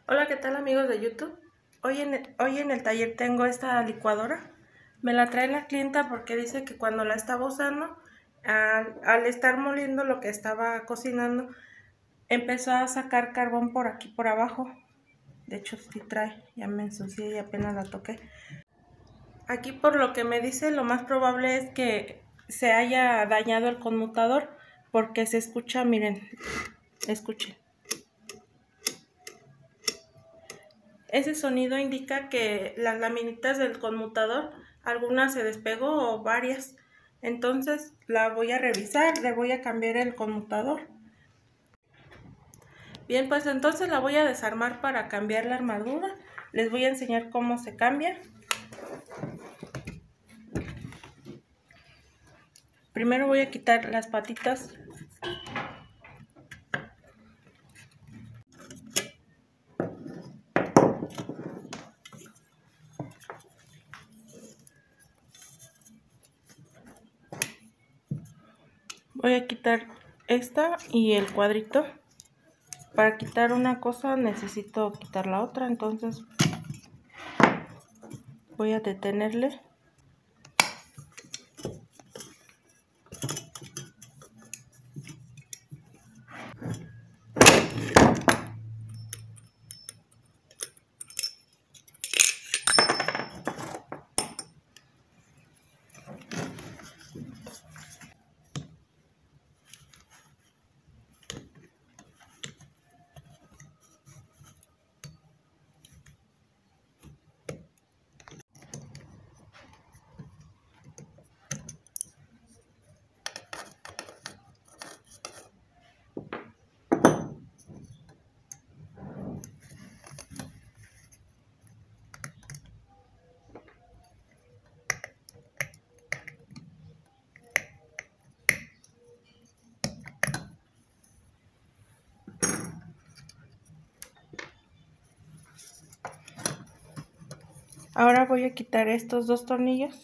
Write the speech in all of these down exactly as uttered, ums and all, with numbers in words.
Hola, ¿qué tal amigos de YouTube? Hoy en, el, hoy en el taller tengo esta licuadora. Me la trae la clienta porque dice que cuando la estaba usando, al, al estar moliendo lo que estaba cocinando, empezó a sacar carbón por aquí por abajo. De hecho sí trae, ya me ensucié y apenas la toqué. Aquí por lo que me dice, lo más probable es que se haya dañado el conmutador porque se escucha, miren, escuchen. Ese sonido indica que las laminitas del conmutador, algunas se despegó o varias. Entonces la voy a revisar, le voy a cambiar el conmutador. Bien, pues entonces la voy a desarmar para cambiar la armadura. Les voy a enseñar cómo se cambia. Primero voy a quitar las patitas. Voy a quitar esta y el cuadrito. Para quitar una cosa necesito quitar la otra, entonces voy a detenerle. Ahora voy a quitar estos dos tornillos.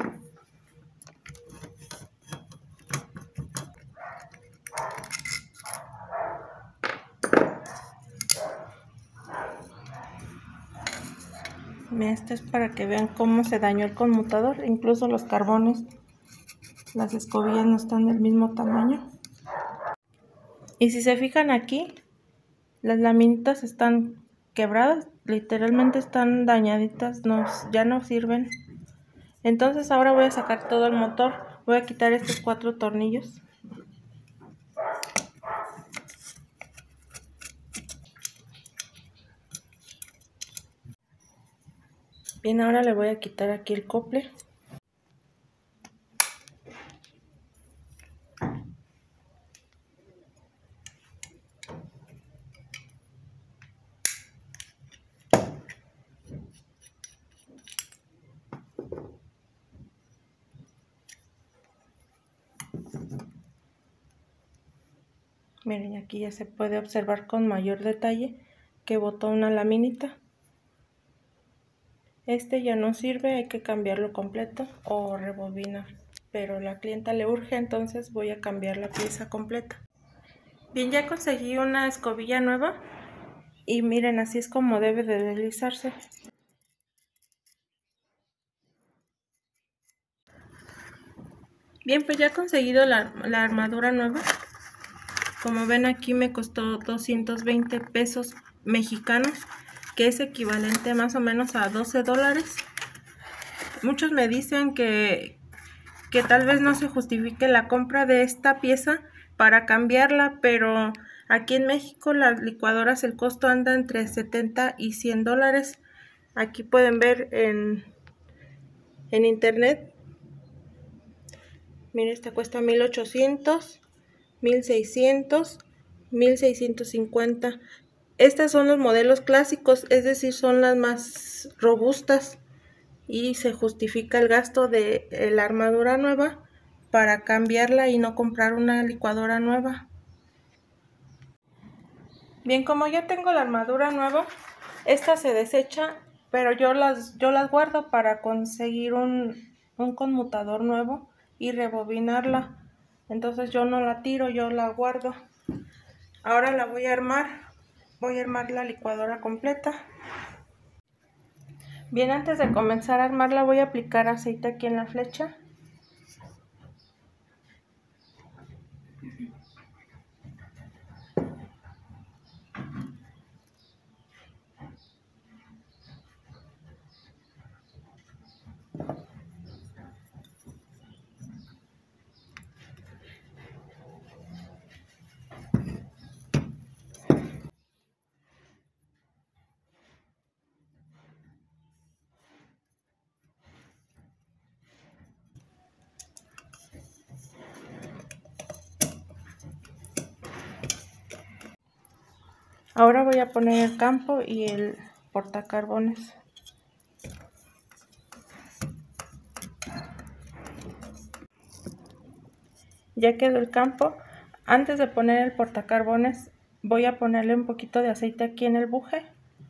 Este es para que vean cómo se dañó el conmutador. Incluso los carbones, las escobillas no están del mismo tamaño. Y si se fijan aquí, las laminitas están quebradas, literalmente están dañaditas, no, ya no sirven. Entonces ahora voy a sacar todo el motor. Voy a quitar estos cuatro tornillos. Bien, ahora le voy a quitar aquí el acople. Miren, aquí ya se puede observar con mayor detalle que botó una laminita. Este ya no sirve, hay que cambiarlo completo o rebobinar. Pero la clienta le urge, entonces voy a cambiar la pieza completa. Bien, ya conseguí una escobilla nueva. Y miren, así es como debe de deslizarse. Bien, pues ya he conseguido la, la armadura nueva. Como ven, aquí me costó doscientos veinte pesos mexicanos, que es equivalente más o menos a doce dólares. Muchos me dicen que, que tal vez no se justifique la compra de esta pieza para cambiarla, pero aquí en México las licuadoras el costo anda entre setenta y cien dólares. Aquí pueden ver en, en internet. Miren, esta cuesta mil ochocientos, mil seiscientos, mil seiscientos cincuenta. Estos son los modelos clásicos, es decir, son las más robustas y se justifica el gasto de la armadura nueva para cambiarla y no comprar una licuadora nueva. Bien, como ya tengo la armadura nueva, esta se desecha, pero yo las, yo las guardo para conseguir un, un conmutador nuevo y rebobinarla. Entonces yo no la tiro, yo la guardo. Ahora la voy a armar. voy a armar la licuadora completa. Bien, antes de comenzar a armarla voy a aplicar aceite aquí en la flecha. Ahora voy a poner el campo y el portacarbones. Ya quedó el campo. Antes de poner el portacarbones voy a ponerle un poquito de aceite aquí en el buje.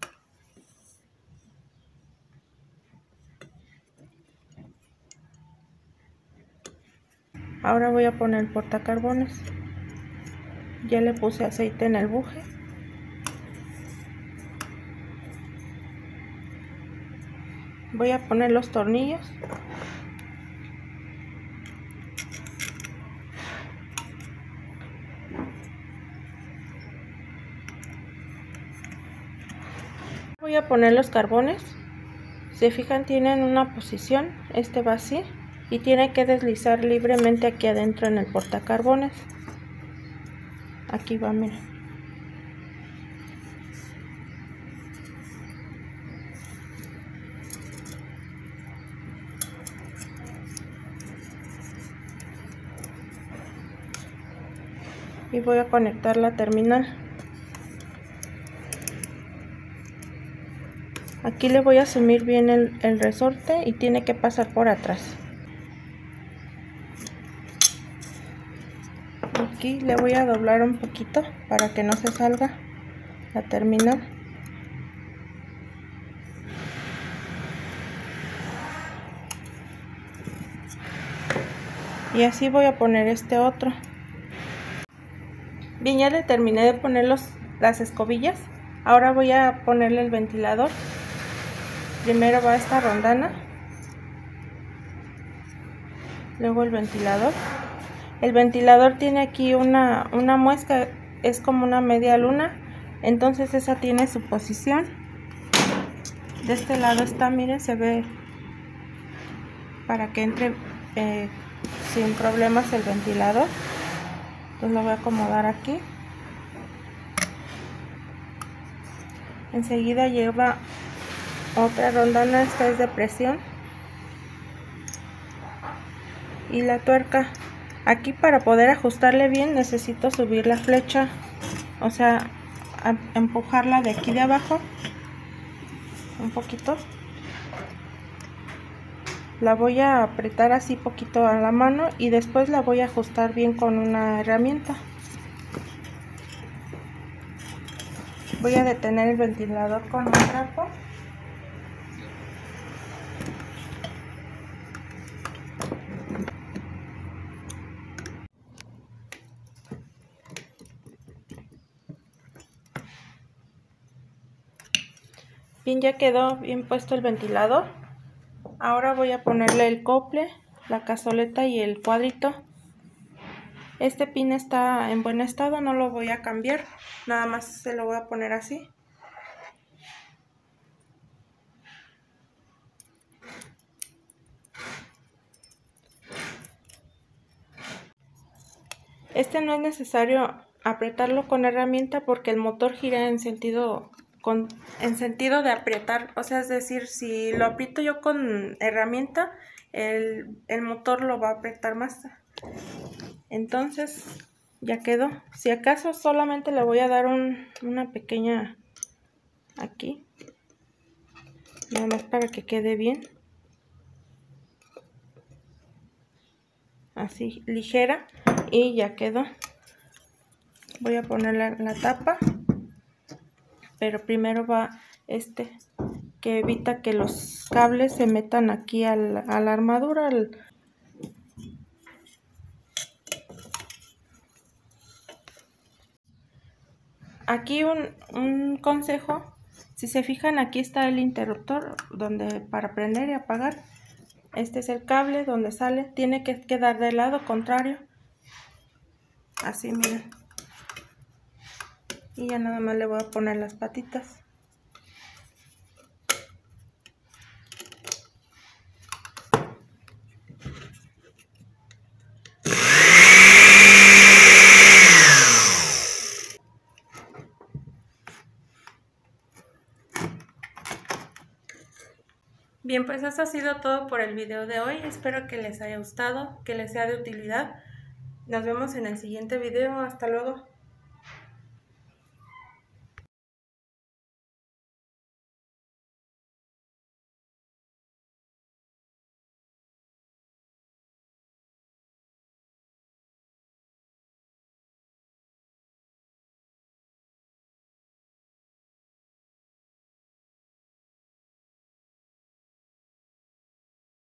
Ahora voy a poner el portacarbones. Ya le puse aceite en el buje. Voy a poner los tornillos. Voy a poner los carbones. Se fijan, tienen una posición, este va así y tiene que deslizar libremente aquí adentro en el portacarbones. Aquí va, miren. Y voy a conectar la terminal. Aquí le voy a sumir bien el, el resorte y tiene que pasar por atrás. Aquí le voy a doblar un poquito para que no se salga la terminal. Y así voy a poner este otro. Bien, ya le terminé de poner los, las escobillas. Ahora voy a ponerle el ventilador. Primero va esta rondana, luego el ventilador. El ventilador tiene aquí una, una muesca, es como una media luna, entonces esa tiene su posición. De este lado está, miren, se ve para que entre eh, sin problemas el ventilador. Entonces lo voy a acomodar aquí. Enseguida lleva otra rondana, esta es de presión. Y la tuerca. Aquí para poder ajustarle bien necesito subir la flecha, o sea, empujarla de aquí de abajo un poquito. La voy a apretar así poquito a la mano y después la voy a ajustar bien con una herramienta. Voy a detener el ventilador con un trapo. Bien, ya quedó bien puesto el ventilador. Ahora voy a ponerle el cople, la cazoleta y el cuadrito. Este pin está en buen estado, no lo voy a cambiar, nada más se lo voy a poner así. Este no es necesario apretarlo con herramienta porque el motor gira en sentido con en sentido de apretar, o sea, es decir, si lo aprieto yo con herramienta, el, el motor lo va a apretar más. Entonces ya quedó. Si acaso solamente le voy a dar un, una pequeña aquí, nada más para que quede bien, así ligera, y ya quedó. Voy a poner la, la tapa, pero primero va este que evita que los cables se metan aquí al, a la armadura. Al... aquí un, un consejo, si se fijan, aquí está el interruptor donde para prender y apagar. Este es el cable donde sale, tiene que quedar del lado contrario, así miren, y ya nada más le voy a poner las patitas. Bien, pues eso ha sido todo por el video de hoy. Espero que les haya gustado, que les sea de utilidad. Nos vemos en el siguiente video. Hasta luego.